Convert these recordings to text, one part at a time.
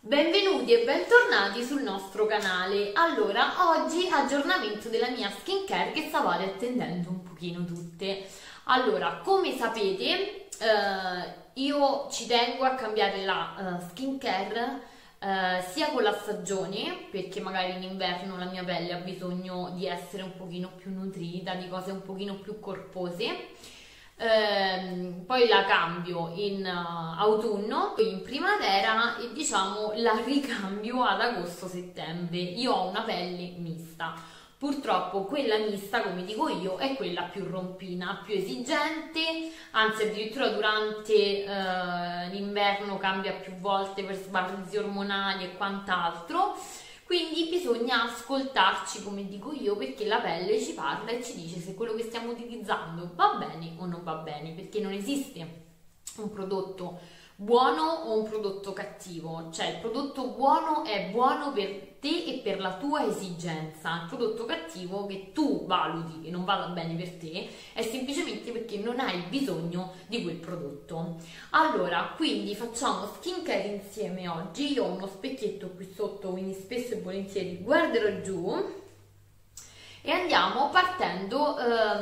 Benvenuti e bentornati sul nostro canale. Allora, oggi aggiornamento della mia skincare che stavate attendendo un pochino tutte. Allora, come sapete, io ci tengo a cambiare la skincare sia con la stagione, perché magari in inverno la mia pelle ha bisogno di essere un pochino più nutrita, di cose un pochino più corpose. Poi la cambio in autunno, poi in primavera e diciamo la ricambio ad agosto-settembre. Io ho una pelle mista, purtroppo quella mista, come dico io, è quella più rompina, più esigente, anzi addirittura durante l'inverno cambia più volte per sbalzi ormonali e quant'altro. Quindi bisogna ascoltarci, come dico io, perché la pelle ci parla e ci dice se quello che stiamo utilizzando va bene o non va bene, perché non esiste un prodotto buono o un prodotto cattivo. Cioè il prodotto buono è buono per te e per la tua esigenza. Il prodotto cattivo che tu valuti che non vada bene per te è semplicemente perché non hai bisogno di quel prodotto. Allora, quindi facciamo skincare insieme oggi. Io ho uno specchietto qui sotto, quindi spesso e volentieri guarderò giù e andiamo partendo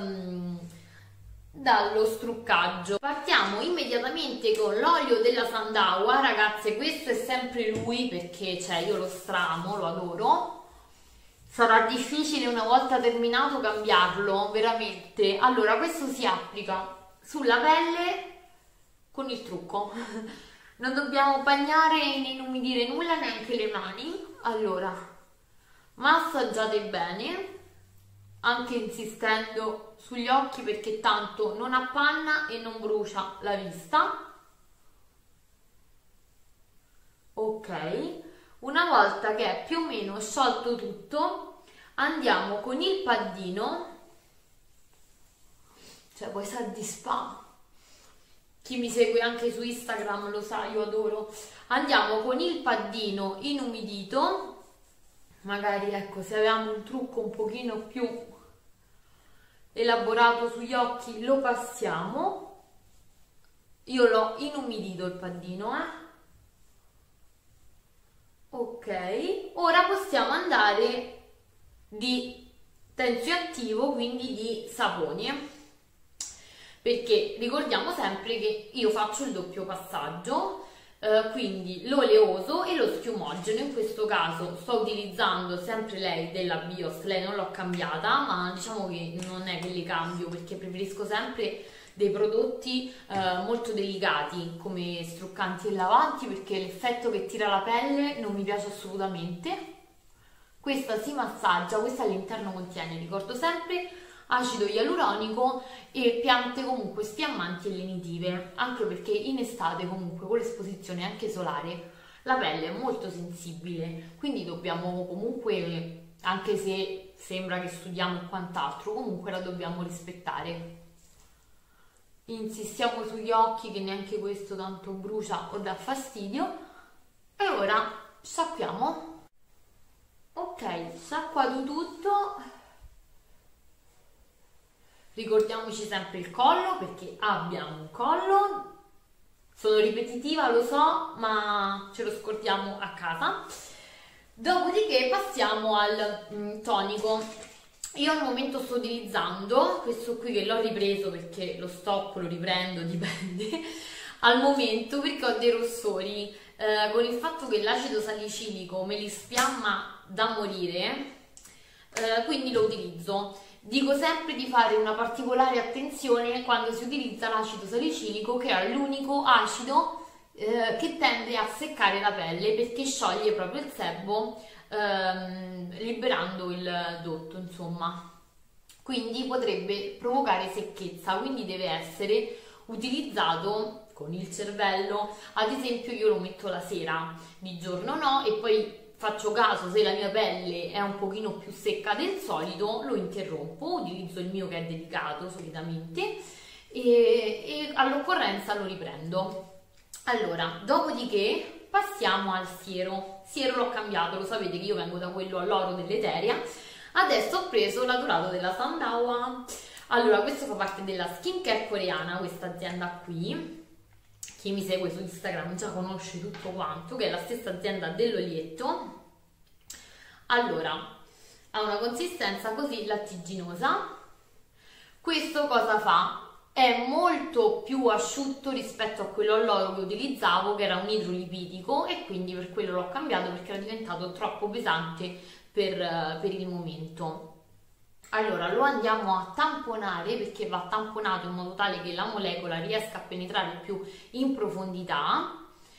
dallo struccaggio. Partiamo immediatamente con l'olio della Sandawa. Ragazze, questo è sempre lui perché io lo stramo, lo adoro. Sarà difficile una volta terminato cambiarlo, veramente. Allora, questo si applica sulla pelle con il trucco. Non dobbiamo bagnare né inumidire nulla, neanche le mani. Allora, massaggiate bene, anche insistendo sugli occhi perché tanto non appanna e non brucia la vista. Ok, una volta che è più o meno sciolto tutto andiamo con il paddino, poi sa di spa. Chi mi segue anche su Instagram lo sa, io adoro. Andiamo con il paddino inumidito, magari ecco, se avevamo un trucco un pochino più elaborato sugli occhi lo passiamo. Io l'ho inumidito il paddino, ok, ora possiamo andare di tensioattivo, quindi di saponi, perché ricordiamo sempre che io faccio il doppio passaggio, quindi l'oleoso e lo schiumogeno. In questo caso sto utilizzando sempre lei della Bios, lei non l'ho cambiata, ma diciamo che non è che li cambio perché preferisco sempre dei prodotti molto delicati come struccanti e lavanti, perché l'effetto che tira la pelle non mi piace assolutamente. Questa si massaggia, questa all'interno contiene, ricordo sempre, acido ialuronico e piante comunque sfiammanti e lenitive, anche perché in estate comunque con l'esposizione anche solare la pelle è molto sensibile, quindi dobbiamo comunque, anche se sembra che studiamo e quant'altro, comunque la dobbiamo rispettare. Insistiamo sugli occhi che neanche questo tanto brucia o dà fastidio. E ora sciacquiamo. Ok, sciacquato tutto. Ricordiamoci sempre il collo, perché abbiamo un collo. Sono ripetitiva, lo so, ma ce lo scordiamo a casa. Dopodiché passiamo al tonico. Io al momento sto utilizzando questo qui, che l'ho ripreso perché lo stocco, lo riprendo, dipende, al momento, perché ho dei rossori. Con il fatto che l'acido salicilico me li sfiamma da morire, quindi lo utilizzo. Dico sempre di fare una particolare attenzione quando si utilizza l'acido salicilico, che è l'unico acido che tende a seccare la pelle, perché scioglie proprio il sebo, liberando il dotto, insomma. Quindi potrebbe provocare secchezza, quindi deve essere utilizzato con il cervello. Ad esempio io lo metto la sera, di giorno no, e poi faccio caso se la mia pelle è un pochino più secca del solito, lo interrompo, utilizzo il mio che è dedicato solitamente e all'occorrenza lo riprendo. Allora, dopodiché passiamo al siero. Siero l'ho cambiato, lo sapete che io vengo da quello all'oro dell'Eteria, adesso ho preso la Dorato della Sandawa. Allora, questo fa parte della skincare coreana, questa azienda qui, chi mi segue su Instagram già conosce tutto quanto, che è la stessa azienda dell'olietto. Allora, ha una consistenza così lattiginosa. Questo cosa fa? È molto più asciutto rispetto a quello all'olio che utilizzavo, che era un idrolipidico, e quindi per quello l'ho cambiato, perché era diventato troppo pesante per il momento. Allora lo andiamo a tamponare, perché va tamponato in modo tale che la molecola riesca a penetrare più in profondità.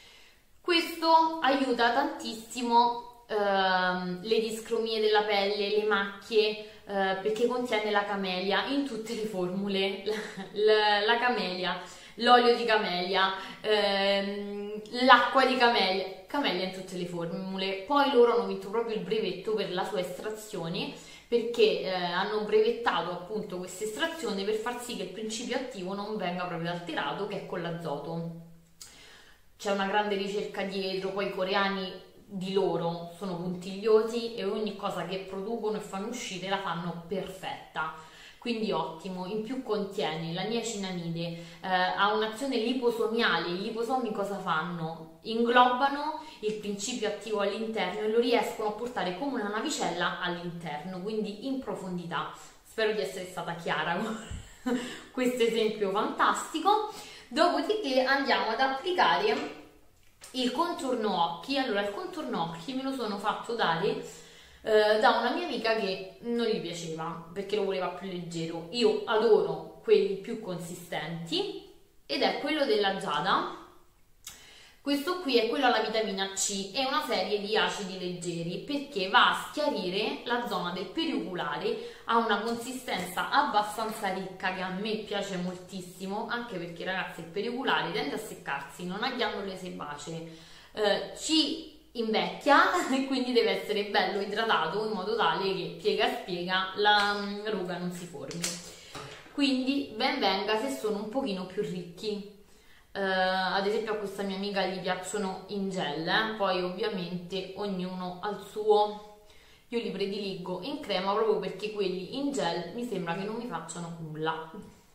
Questo aiuta tantissimo le discromie della pelle, le macchie, perché contiene la camelia in tutte le formule, la camelia, l'olio di camelia, l'acqua di camelia in tutte le formule. Poi loro hanno vinto proprio il brevetto per la sua estrazione, perché hanno brevettato appunto questa estrazione per far sì che il principio attivo non venga proprio alterato, che è con l'azoto. C'è una grande ricerca dietro, poi i coreani di loro sono puntigliosi e ogni cosa che producono e fanno uscire la fanno perfetta, quindi ottimo. In più contiene la niacinamide, ha un'azione liposomiale. I liposomi cosa fanno? Inglobano il principio attivo all'interno e lo riescono a portare come una navicella all'interno, quindi in profondità. Spero di essere stata chiara con questo esempio fantastico. Dopodiché andiamo ad applicare il contorno occhi. Allora, il contorno occhi me lo sono fatto dare da una mia amica che non gli piaceva, perché lo voleva più leggero. Io adoro quelli più consistenti ed è quello della Giada. Questo qui è quello alla vitamina C, è una serie di acidi leggeri, perché va a schiarire la zona del perioculare, ha una consistenza abbastanza ricca che a me piace moltissimo, anche perché ragazzi il perioculare tende a seccarsi, non ha ghiandole sebacee, ci invecchia e quindi deve essere bello idratato in modo tale che piega e spiega la ruga non si formi. Quindi ben venga se sono un pochino più ricchi. Ad esempio a questa mia amica gli piacciono in gel, poi ovviamente ognuno al suo. Io li prediligo in crema proprio perché quelli in gel mi sembra che non mi facciano nulla.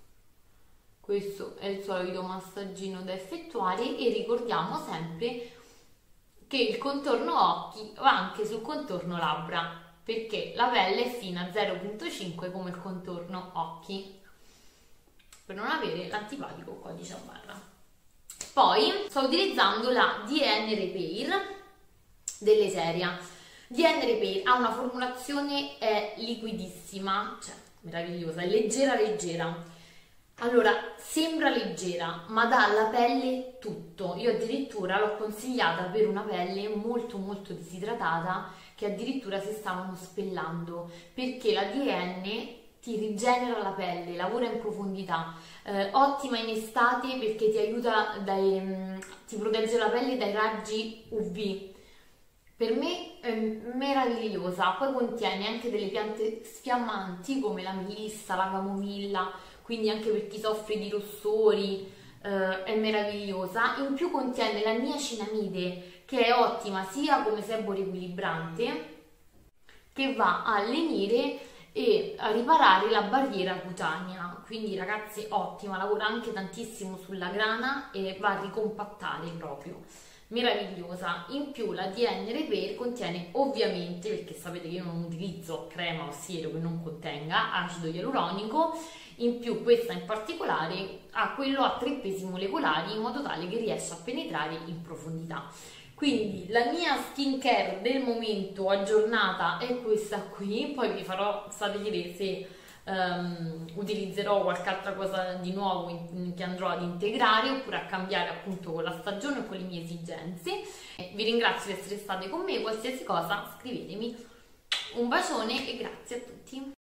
Questo è il solito massaggino da effettuare e ricordiamo sempre che il contorno occhi va anche sul contorno labbra, perché la pelle è fina 0,5 come il contorno occhi, per non avere l'antipatico codice a barra. Poi sto utilizzando la DN Repair dell'Eseria. DN Repair ha una formulazione liquidissima, cioè meravigliosa, è leggera leggera. Allora, sembra leggera, ma dà alla pelle tutto. Io addirittura l'ho consigliata per una pelle molto molto disidratata, che addirittura si stavano spellando, perché la DN ti rigenera la pelle, lavora in profondità, ottima in estate perché ti aiuta, ti protegge la pelle dai raggi UV. Per me è meravigliosa. Poi contiene anche delle piante sfiammanti come la melissa, la camomilla, quindi anche per chi soffre di rossori è meravigliosa. In più contiene la niacinamide, che è ottima sia come sebo riequilibrante, che va a lenire e a riparare la barriera cutanea, quindi ragazzi ottima, lavora anche tantissimo sulla grana e va a ricompattare proprio, meravigliosa. In più la DN Repair contiene ovviamente, perché sapete che io non utilizzo crema o siero che non contenga acido ialuronico, in più questa in particolare ha quello a 3 pesi molecolari in modo tale che riesce a penetrare in profondità. Quindi la mia skincare del momento aggiornata è questa qui, poi vi farò sapere se utilizzerò qualche altra cosa di nuovo che andrò ad integrare oppure a cambiare appunto con la stagione o con le mie esigenze. Vi ringrazio di essere state con me, qualsiasi cosa scrivetemi. Un bacione e grazie a tutti.